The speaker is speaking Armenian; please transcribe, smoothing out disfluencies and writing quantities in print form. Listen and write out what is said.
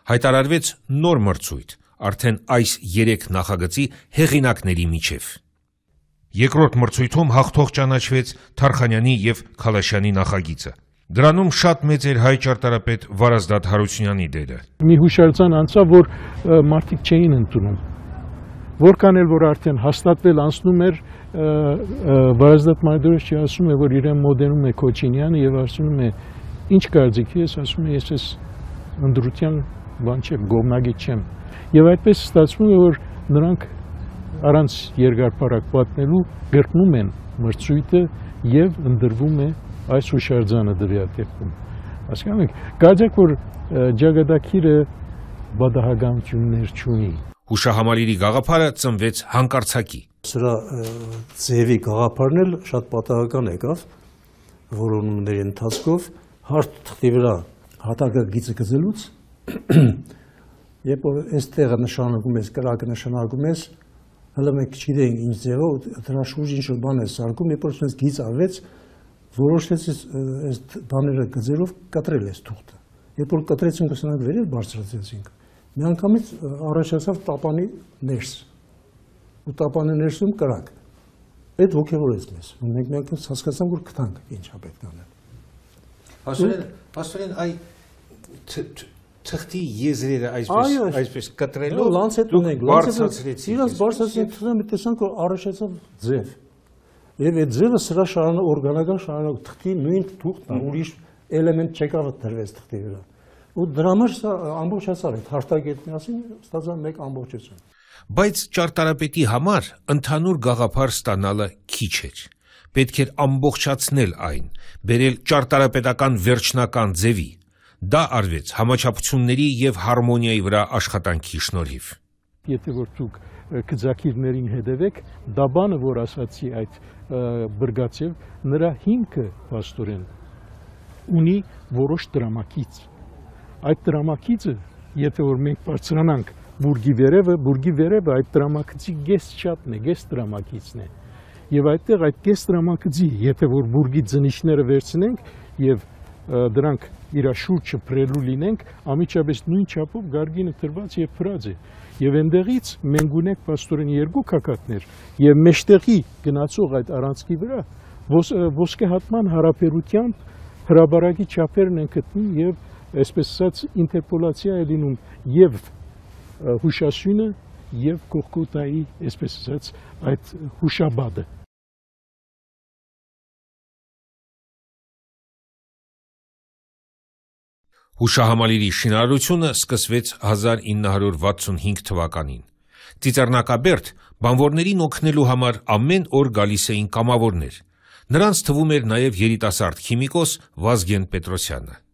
Հայտարարվեց նոր մրցույթ, արդեն այս 3 նախագծի հեղինակների միջև։ Երկրորդ մրցույթում հաղթող ճանաչվեց Թարխանյանի և Քալաշյանի նախագիծը։ Դրանում շատ մեծ էր հայ ճարտարապետ Վարազդատ Հարությունյանի դերը։ Մի հուշարձան անցավ, որ մարդիկ չէին ընդունում։ Որքան էլ որ արդեն հաստատվել անցնում էր, Վարազդատ Մայրդորեչի ասում է, որ իրեն մոդենում է Քոչինյանը և ասում է, ինչ կարծիք ես, ասում է, ես ես ընդրության բան չեմ, գովնագիծ չեմ։ Եվ այդպես ստացվում է, որ նրանք առանց երկար-փառակ պատմելու գրկնում են մրցույթը և ընդրվում է այս հուշարձանը դրա դեպքում։ Հասկանում եք, կարծեք, որ Ջագադակիրը բադահականություններ չունի։ Հուշահամալիրի գաղափարը ծնվեց հանկարծակի։ Սրա ձևի գաղափարն էլ շատ պատահական եկավ, որոնումների ընթացքով հարթ թղթի վրա հատակագիծը գծելուց, երբ որ այս տեղը նշանակում ես, կրակը նշանակում ես, հələ մենք չգիտենք ինչ ձևով, դրա շուրջ ինչ-որ բան է սարքում, երբ որ ես գիծ ավեց, որոշեցի այս բաները գծելով կտրել ես թուղթը։ Երբ որ կտրեցինք, ուսանանք վերև բարձրացեցինք, մի անգամից առաջացավ տապանի ներս, ու տապանի ներսում կրակ։ Այդ ոգևորեց մեզ, ու մենք հասկացանք, որ գտանք ինչ է պետք անել։ Պաստորեն, այ թղթի եզրերը այսպես կտրելով դուք բարձրացրեցիք։ Իրաց բարձրացրեցինք թղթը, տեսանք, որ առաջացավ ձև։ Եվ այդ ձևը սրա օրգանական շարունակ թղթի նույն թուղթն ուրիշ էլեմենտ չեկավ դրվեց թղթի վրա։ Ու դրա համար սա ամբողջացավ այդ հարտակետ միասին ստացավ մեկ ամբողջություն։ Բայց ճարտարապետի համար ընդհանուր գաղափար ստանալը քիչ էր։ Պետք էր ամբողջացնել այն, բերել ճարտարապետական վերջնական ձևի։ Դա արվեց համաչափությունների և հարմոնիայի վրա աշխատանքի շնորհիվ։ Եթե որ դուք գծակիրներին հետևեք, դա բանը, որ ասացի այդ բրգացև, նրա հիմքը պաստորեն ունի որոշ դրամակից։ Այդ դրամակիցը, եթե որ մենք բարձրանանք բուրգի վերևը այդ դրամակիցի գեստ չափն է, գեստ դրամակիցն է։ Եվ այդտեղ այդ գեստ դրամակիցի, եթե որ բուրգի ձնիչները վերցնենք և դրանք իր շուրջը փրելու լինենք, ամիջապես նույն չափով գարգինը տրված և փրած է։ Եվ այնտեղից մենք ունենք պաստորեն 2 քակատներ և մեջտեղի գնացող այդ առանցքի վրա ոսկեհատման հարաբերությամբ հրաբարակի չափերն են գտնում և այսպես ասած ինտերպոլացիա է լինում և հուշասյունը և կողքոտայի, այսպես ասած, այդ հուշաբադը։ Հուշահամալիրի շինարարությունը սկսվեց 1965 թվականին։ Ծիծեռնակաբերդ բանվորներին օգնելու համար ամեն օր գալիս էին կամավորներ։ Նրանց թվում էր նաև երիտասարդ քիմիկոս Վազգեն Պետրոսյանը։